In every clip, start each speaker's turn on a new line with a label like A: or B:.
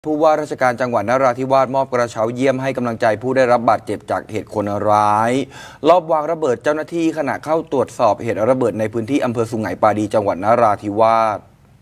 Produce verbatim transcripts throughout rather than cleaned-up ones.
A: ผู้ว่าราชการจังหวัดนราธิวาสมอบกระเช้าเยี่ยมให้กำลังใจผู้ได้รับบาดเจ็บจากเหตุคนร้ายลอบวางระเบิดเจ้าหน้าที่ขณะเข้าตรวจสอบเหตุระเบิดในพื้นที่อำเภอสุไหงปาดีจังหวัดนราธิวาส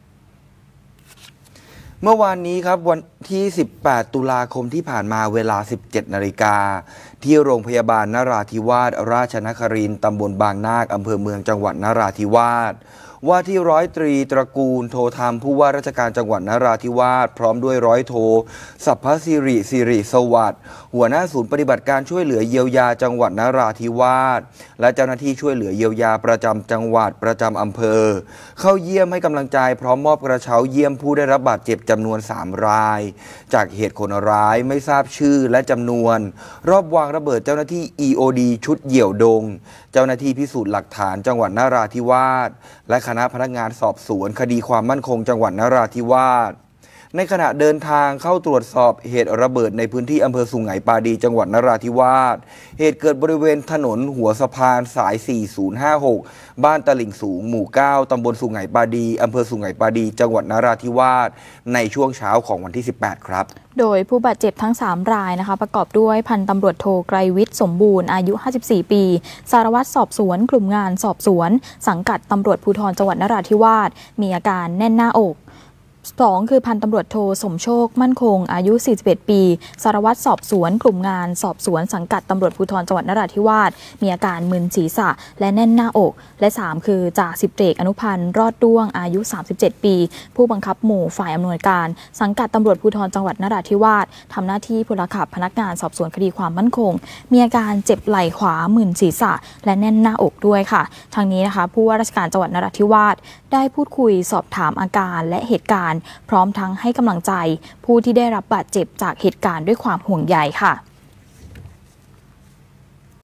A: เมื่อวานนี้ครับวันที่สิบแปดตุลาคมที่ผ่านมาเวลา สิบเจ็ดนาฬิกาที่โรงพยาบาลนราธิวาสราชนครินทร์ตำบลบางนาคอำเภอเมืองจังหวัดนราธิวาสว่าที่ร้อยตรีตระกูลโทธรรมผู้ว่าราชการจังหวัดนราธิวาสพร้อมด้วยร้อยโทสัพพสิริสิริสวัสดิ์หัวหน้าศูนย์ปฏิบัติการช่วยเหลือเยียวยาจังหวัดนราธิวาสและเจ้าหน้าที่ช่วยเหลือเยียวยาประจำจังหวัดประจำอำเภอเข้าเยี่ยมให้กำลังใจพร้อมมอบกระเช้าเยี่ยมผู้ได้รับบาดเจ็บจำนวนสามรายจากเหตุคนร้ายไม่ทราบชื่อและจำนวนรอบวางระเบิดเจ้าหน้าที่ อี โอ ดี ชุดเหยี่ยวดงเจ้าหน้าที่พิสูจน์หลักฐานจังหวัดนราธิวาสและคณะพนักงานสอบสวนคดีความมั่นคงจังหวัดนราธิวาสในขณะเดินทางเข้าตรวจสอบเหตุระเบิดในพื้นที่อำเภอสุไหงปาดีจังหวัดนราธิวาสเหตุเกิดบริเวณถนนหัวสะพานสายสี่ศูนย์ห้าหกบ้านตลิ่งสูงหมู่เก้าตำบลสุไหงปาดีอำเภอสุไหงปาดีจังหวัดนราธิวาสในช่วงเช้าของวันที่สิบแปดครับ
B: โดยผู้บาดเจ็บทั้งสามรายนะคะประกอบด้วยพันตำรวจโทไกรวิทย์สมบูรณ์อายุห้าสิบสี่ปีสารวัตรสอบสวนกลุ่มงานสอบสวนสังกัดตำรวจภูธรจังหวัดนราธิวาสมีอาการแน่นหน้าอกสองคือพันตำรวจโทสมโชคมั่นคงอายุสี่สิบเอ็ดปีสารวัตรสอบสวนกลุ่มงานสอบสวนสังกัดตำรวจภูธรจังหวัดนราธิวาสมีอาการมึนศีรษะและแน่นหน้าอกและสามคือจ่าสิบเอกอนุพันธ์รอดด้วงอายุสามสิบเจ็ดปีผู้บังคับหมู่ฝ่ายอำนวยการสังกัดตำรวจภูธรจังหวัดนราธิวาสทำหน้าที่พลขับพนักงานสอบสวนคดีความมั่นคงมีอาการเจ็บไหล่ขวามึนศีรษะและแน่นหน้าอกด้วยค่ะทางนี้นะคะผู้ว่าราชการจังหวัดนราธิวาสได้พูดคุยสอบถามอาการและเหตุการณ์พร้อมทั้งให้กำลังใจผู้ที่ได้รับบาดเจ็บจากเหตุการณ์ด้วยความห่วงใยค่ะ